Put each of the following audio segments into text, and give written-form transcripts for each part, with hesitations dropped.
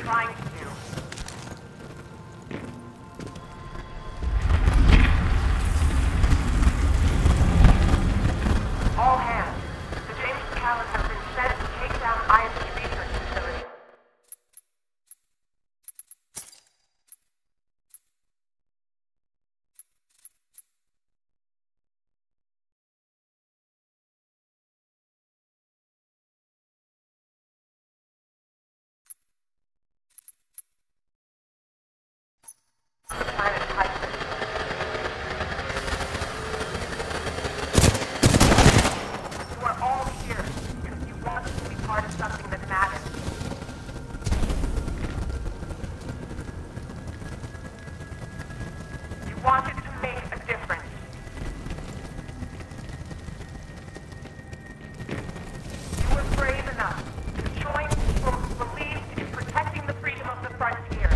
trying to do. All hands. The James McAllen has been sent to take down IMC research facility. The planet Titan. You are all here because you want us to be part of something that matters. You wanted to make a difference. You were brave enough to join people who believed in protecting the freedom of the frontier.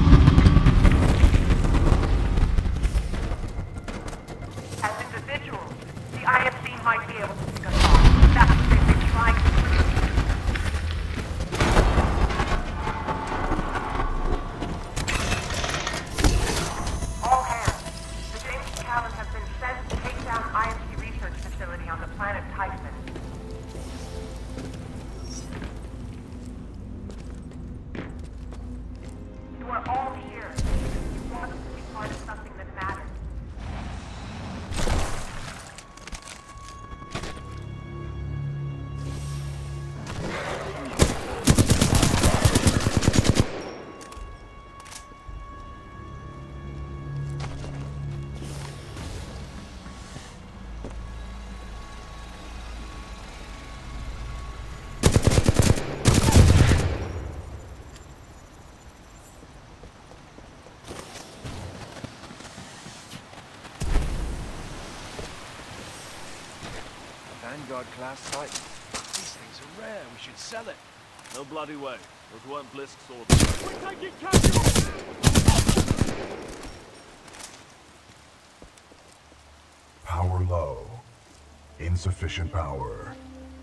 As individuals, the IFC might be able to pick us off. That's what they've been trying to do. All hands. The James McAllen has been sent to take down IMC research facility on the planet Typhon. You are all here. You want us to be part of something that matters. Vanguard class Titan. These things are rare. We should sell it. No bloody way. Those weren't Blisk swords. We're taking casualties! Power low. Insufficient power.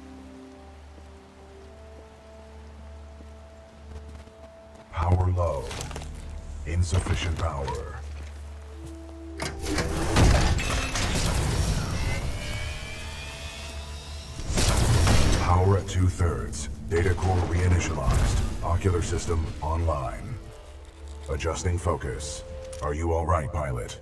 Power low. Insufficient power. Power at 2/3. Data core reinitialized. Ocular system online. Adjusting focus. Are you all right, pilot?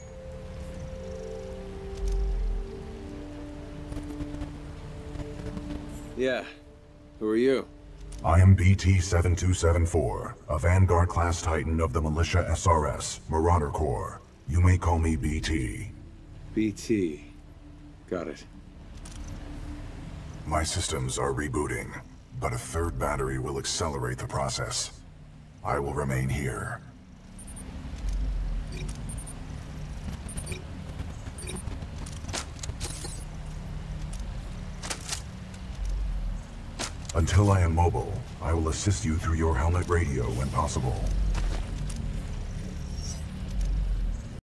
Yeah. Who are you? I am BT-7274, a Vanguard-class Titan of the Militia SRS, Marauder Corps. You may call me BT. BT. Got it. My systems are rebooting, but a third battery will accelerate the process. I will remain here. Until I am mobile, I will assist you through your helmet radio when possible.